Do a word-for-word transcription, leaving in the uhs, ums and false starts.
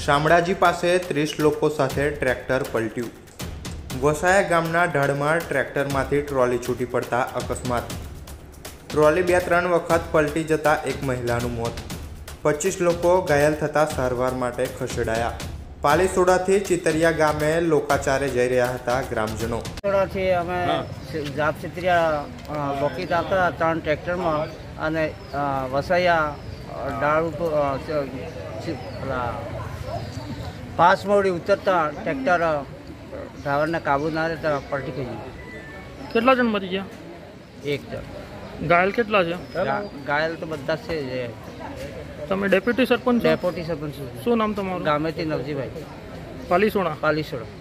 શામળાજી પાસે ત્રીસ લોકો સાથે ટ્રેક્ટર પલટ્યું। વસાયા ગામના ઢાળમાં ટ્રેક્ટરમાંથી ટ્રોલી છૂટી પડતા અકસ્માત। ટ્રોલી બે ત્રણ વખત પલટી જતા એક મહિલાનું મોત, પચીસ લોકો ઘાયલ થતાં સારવાર માટે ખસેડાયા। પાલીસોડાથી ચિતરિયા ગામે લોકાચારે જઈ રહ્યા હતા ગ્રામજનો। સોડાથી અમે જાપ ચિતરિયા લોકી આવતા ત્રણ ટ્રેક્ટરમાં અને વસાયા ડાળ પાસ મોડી ઉતરતા ટ્રેક્ટર ડ્રાઈવરને કાબુ ના રહેતા પલટી ગઈ। કેટલા જણ મરી ગયા? એક જણ। ઘાયલ કેટલા છે? ઘાયલ તો બધા છે જે। તમે ડેપ્યુટી સરપંચ? ડેપ્યુટી સરપંચ। શું નામ તમારું? ગામેથી નવજીભાઈ, પાલીસોડા। પાલીસોડા।